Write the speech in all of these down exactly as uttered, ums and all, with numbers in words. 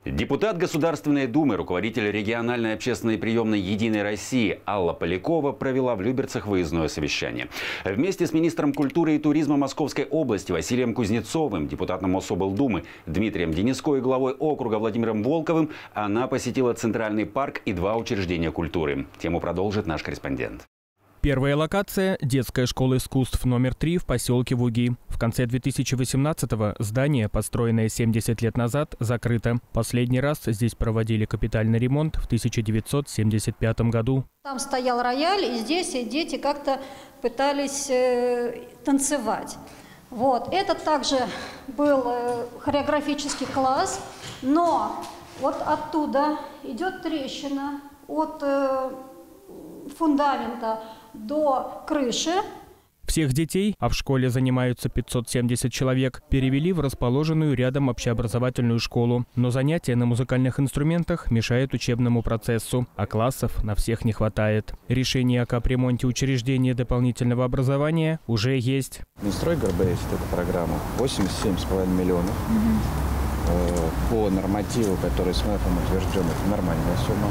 Депутат Государственной Думы, руководитель региональной общественной приемной «Единой России» Алла Полякова провела в Люберцах выездное совещание. Вместе с министром культуры и туризма Московской области Василием Кузнецовым, депутатом Мособлдумы Дмитрием Дениско и главой округа Владимиром Волковым она посетила Центральный парк и два учреждения культуры. Тему продолжит наш корреспондент. Первая локация – детская школа искусств номер три в поселке Вуги. В конце две тысячи восемнадцатого здание, построенное семьдесят лет назад, закрыто. Последний раз здесь проводили капитальный ремонт в тысяча девятьсот семьдесят пятом году. Там стоял рояль, и здесь дети как-то пытались э, танцевать. Вот. Это также был э, хореографический класс, но вот оттуда идет трещина от э, фундамента до крыши. Всех детей, а в школе занимаются пятьсот семьдесят человек, перевели в расположенную рядом общеобразовательную школу. Но занятия на музыкальных инструментах мешают учебному процессу, а классов на всех не хватает. Решение о капремонте учреждения дополнительного образования уже есть. Минстрой ГРБС, эта программа, восемьдесят семь с половиной миллионов. Угу. По нормативу, который с МЭФом утвержден, это нормальная сумма.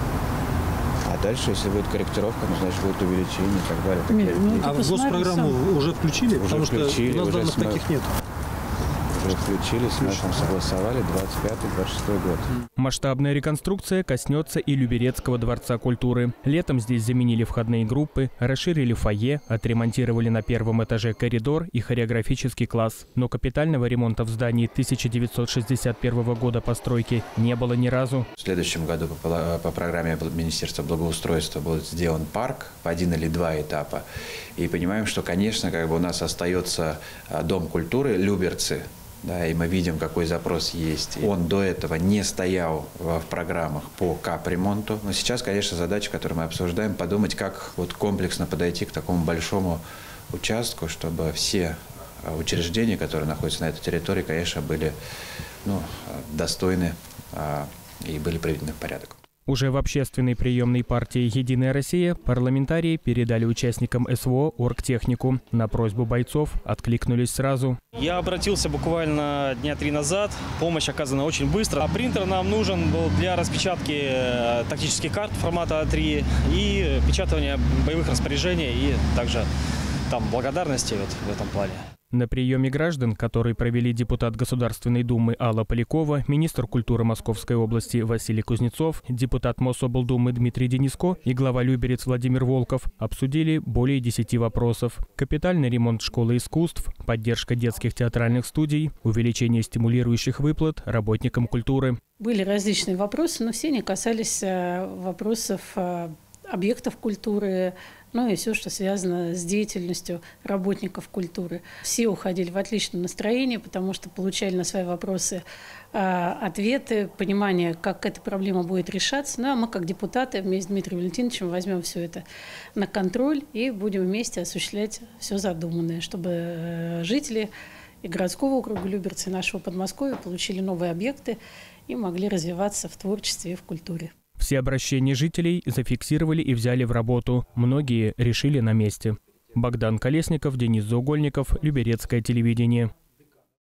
А дальше, если будет корректировка, ну, значит, будет увеличение и так далее. Нет, ну, а в госпрограмму уже включили? Уже Потому включили, что у нас данных мы... таких нет. Уже включили, с нашим согласовали, двадцать пятый — двадцать шестой год. Масштабная реконструкция коснется и Люберецкого дворца культуры. Летом здесь заменили входные группы, расширили фойе, отремонтировали на первом этаже коридор и хореографический класс. Но капитального ремонта в здании тысяча девятьсот шестьдесят первого года постройки не было ни разу. В следующем году по, по программе Министерства благоустройства будет сделан парк в один или два этапа. И понимаем, что, конечно, как бы у нас остается Дом культуры Люберцы. Да, и мы видим, какой запрос есть. Он до этого не стоял в программах по капремонту. Но сейчас, конечно, задача, которую мы обсуждаем, подумать, как вот комплексно подойти к такому большому участку, чтобы все учреждения, которые находятся на этой территории, конечно, были ну, достойны и были приведены в порядок. Уже в общественной приемной партии «Единая Россия» парламентарии передали участникам СВО оргтехнику. На просьбу бойцов откликнулись сразу. Я обратился буквально дня три назад. Помощь оказана очень быстро. А принтер нам нужен был для распечатки тактических карт формата А три и печатания боевых распоряжений и также там благодарности вот в этом плане. На приеме граждан, который провели депутат Государственной Думы Алла Полякова, министр культуры Московской области Василий Кузнецов, депутат Мособлдумы Дмитрий Дениско и глава Люберец Владимир Волков обсудили более десяти вопросов. Капитальный ремонт школы искусств, поддержка детских театральных студий, увеличение стимулирующих выплат работникам культуры. Были различные вопросы, но все они касались вопросов объектов культуры, ну и все, что связано с деятельностью работников культуры. Все уходили в отличном настроении, потому что получали на свои вопросы э, ответы, понимание, как эта проблема будет решаться. Ну а мы, как депутаты, вместе с Дмитрием Валентиновичем возьмем все это на контроль и будем вместе осуществлять все задуманное, чтобы э, жители и городского округа Люберцы, и нашего Подмосковья получили новые объекты и могли развиваться в творчестве и в культуре. Все обращения жителей зафиксировали и взяли в работу. Многие решили на месте. Богдан Колесников, Денис Заугольников, Люберецкое телевидение.